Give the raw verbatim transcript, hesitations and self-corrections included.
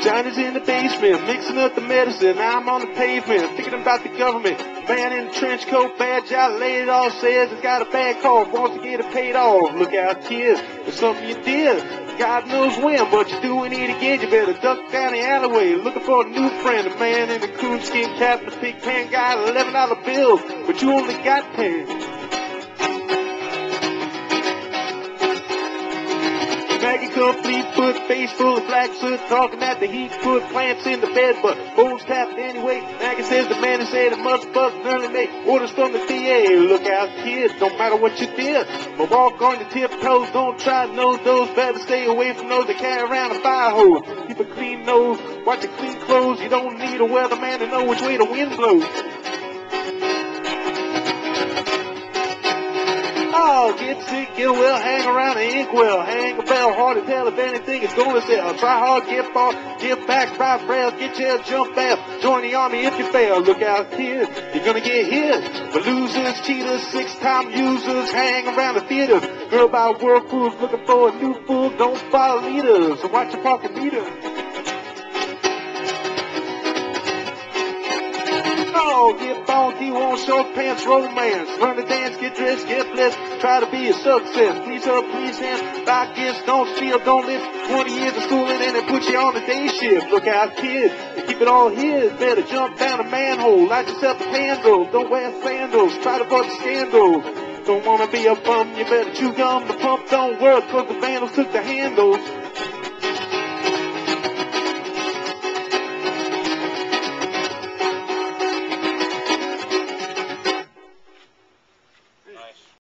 Johnny's in the basement, mixing up the medicine. I'm on the pavement, thinking about the government. Man in the trench coat, bad job, laid it all, says he's got a bad call, wants to get it paid off. Look out, kid, it's something you did. God knows when, but you're doing it again. You better duck down the alleyway, looking for a new friend. A man in a coonskin cap and a pig pen guy, eleven dollar bills, but you only got ten. Maggie complete foot, face full of black soot, talking at the heat, put plants in the bed, but holes tapped anyway. Maggie says the man who said it must bust early make orders from the D A. Look out, kids, don't matter what you did, but walk on your tiptoes, don't try to know those, better stay away from those that carry around a fire hose. Keep a clean nose, watch your clean clothes, you don't need a weatherman to know which way the wind blows. Oh, get sick, get well, hang around the inkwell, hang a bell, hard to tell if anything is going to sell. Try hard, get far, get back, ride frail, get your jump fast, join the army if you fail. Look out, kid, you're gonna get hit. But losers, cheaters, six-time users, hang around the theater. Girl by world fools, looking for a new fool, don't follow leaders, so watch your pocket meter. Oh, get funky, want short pants, romance, run the dance, get dressed, get blessed, try to be a success, please her, please him, buy gifts, don't steal, don't live twenty years of schooling and they put you on the day shift. Look out, kid, you keep it all his, better jump down a manhole, light yourself a candle, don't wear sandals, try to avoid the scandals, don't wanna be a bum, you better chew gum, the pump don't work, cause the vandals took the handles.